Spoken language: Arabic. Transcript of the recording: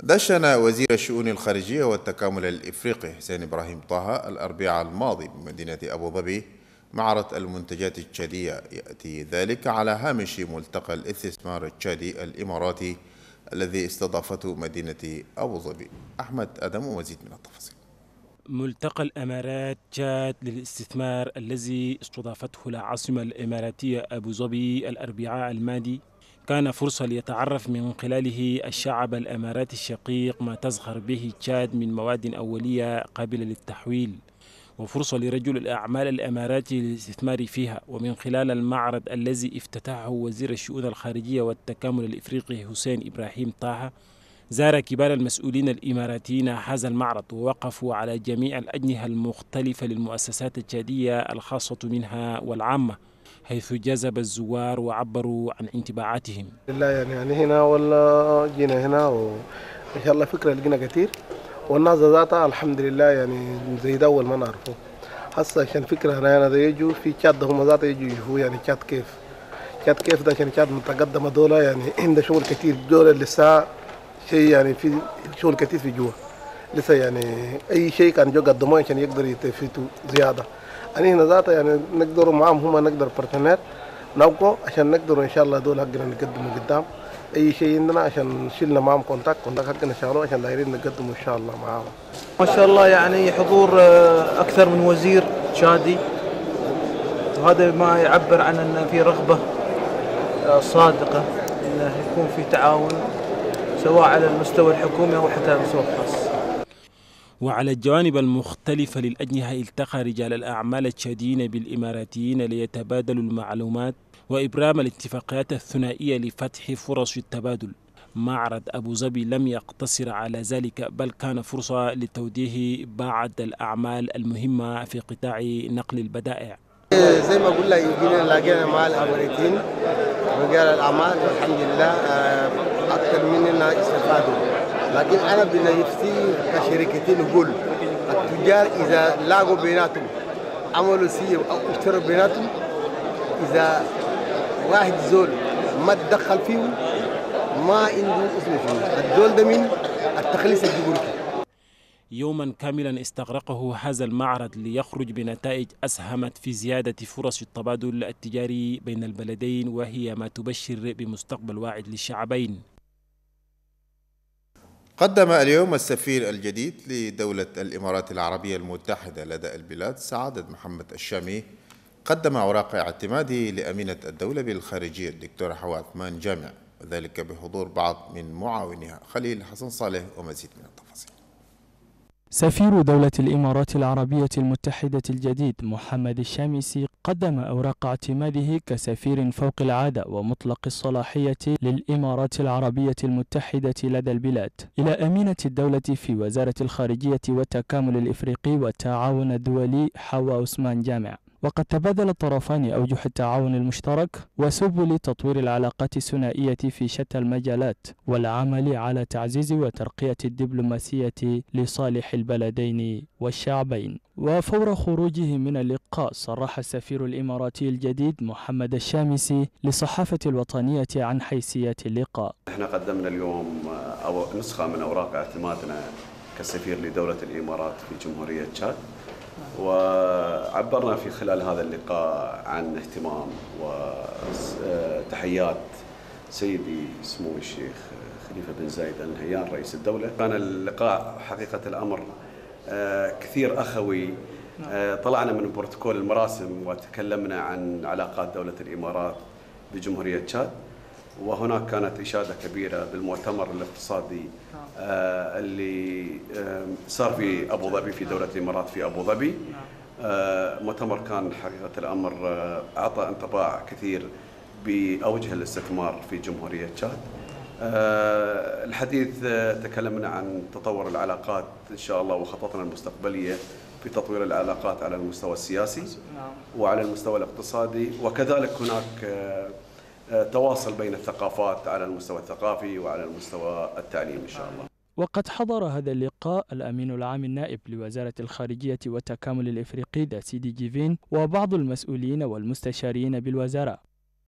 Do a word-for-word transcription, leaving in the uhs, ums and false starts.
دشن وزير الشؤون الخارجية والتكامل الإفريقي حسين إبراهيم طه الأربعاء الماضي بمدينة أبو ظبي معرض المنتجات التشادية، يأتي ذلك على هامش ملتقى الاستثمار التشادي الإماراتي الذي استضافته مدينة أبو ظبي. أحمد أدم ومزيد من التفاصيل. ملتقى الإمارات تشاد للاستثمار الذي استضافته العاصمة الإماراتية أبو ظبي الأربعاء الماضي كان فرصة ليتعرف من خلاله الشعب الإماراتي الشقيق ما تزخر به تشاد من مواد أولية قابلة للتحويل، وفرصة لرجل الأعمال الإماراتي للاستثمار فيها. ومن خلال المعرض الذي افتتحه وزير الشؤون الخارجية والتكامل الإفريقي حسين إبراهيم طه، زار كبار المسؤولين الإماراتيين هذا المعرض ووقفوا على جميع الأجنحة المختلفة للمؤسسات التشادية الخاصة منها والعامة، حيث جذب الزوار وعبروا عن انطباعاتهم. لا يعني, يعني هنا ولا جينا هنا وإن شاء الله فكرة لقينا كثير، والناس ذاتها الحمد لله يعني زي ده أول ما نعرفه هسه عشان فكرة هنا أنا ده يجوا في تشاد ده هم ذاته يجوا يشوفوا يعني تشاد كيف تشاد كيف ده عشان تشاد متقدمة دولة يعني عنده شغل كثير دولة لسه شيء يعني في شغل كثير في جوا لسه يعني أي شيء كان جو قدموه عشان يقدر يتفيتوا زيادة. أنا هنا ذاته يعني نقدر معهم هم نقدر بارتنر نوقو عشان نقدر إن شاء الله دول حقنا نقدمه قدام أي شيء عندنا عشان شلنا معهم كونتاكت كونتاكت حقنا شغلوا عشان دايرين نقدمه إن شاء الله معاهم. ما شاء الله يعني حضور أكثر من وزير تشادي، وهذا ما يعبر عن أن في رغبة صادقة أنه يكون في تعاون سواء على المستوى الحكومي أو حتى على المستوى الخاص. وعلى الجوانب المختلفة للأجنحة التقى رجال الأعمال التشاديين بالإماراتيين ليتبادلوا المعلومات وإبرام الاتفاقيات الثنائية لفتح فرص التبادل. معرض أبو ظبي لم يقتصر على ذلك، بل كان فرصة لتوجيه بعض الأعمال المهمة في قطاع نقل البضائع. زي ما قلنا يجينا لاقينا مع الأمريكيين رجال الأعمال والحمد لله أكثر مننا استفادوا، لكن أنا بنفسي كشركتين نقول التجار إذا لاقوا بيناتهم عملوا سير أو اشتروا بيناتهم، إذا واحد زول ما تدخل فيه ما عنده اسمه شنو الزول ده من التخليص الجمركي. يوما كاملا استغرقه هذا المعرض ليخرج بنتائج أسهمت في زيادة فرص التبادل التجاري بين البلدين، وهي ما تبشر بمستقبل واعد للشعبين. قدم اليوم السفير الجديد لدولة الإمارات العربية المتحدة لدى البلاد سعادة محمد الشامي قدم أوراق اعتماده لأمينة الدولة بالخارجية الدكتورة حواء عثمان جامع، وذلك بحضور بعض من معاونها خليل حسن صالح ومزيد من التفاصيل. سفير دولة الإمارات العربية المتحدة الجديد محمد الشامسي قدم أوراق اعتماده كسفير فوق العادة ومطلق الصلاحية للإمارات العربية المتحدة لدى البلاد إلى أمينة الدولة في وزارة الخارجية والتكامل الإفريقي والتعاون الدولي حواء عثمان جامع. وقد تبادل الطرفان أوجه التعاون المشترك وسبل تطوير العلاقات الثنائية في شتى المجالات والعمل على تعزيز وترقية الدبلوماسية لصالح البلدين والشعبين. وفور خروجه من اللقاء صرح السفير الإماراتي الجديد محمد الشامسي للصحافة الوطنية عن حيثية اللقاء. احنا قدمنا اليوم أو نسخة من أوراق اعتمادنا كسفير لدولة الإمارات في جمهورية تشاد، وعبرنا في خلال هذا اللقاء عن اهتمام وتحيات سيدي سمو الشيخ خليفة بن زايد آل نهيان رئيس الدولة. كان اللقاء حقيقة الأمر كثير أخوي، طلعنا من بروتوكول المراسم وتكلمنا عن علاقات دولة الإمارات بجمهورية تشاد، وهناك كانت إشادة كبيرة بالمؤتمر الاقتصادي اللي صار في أبو ظبي في دولة الإمارات في أبو ظبي. مؤتمر كان حقيقة الأمر أعطى انطباع كثير بأوجه الاستثمار في جمهورية تشاد. الحديث تكلمنا عن تطور العلاقات إن شاء الله وخططنا المستقبلية في تطوير العلاقات على المستوى السياسي وعلى المستوى الاقتصادي، وكذلك هناك تواصل بين الثقافات على المستوى الثقافي وعلى المستوى التعليم إن شاء الله. وقد حضر هذا اللقاء الأمين العام النائب لوزارة الخارجية والتكامل الإفريقي داسيدي جيفين وبعض المسؤولين والمستشارين بالوزارة.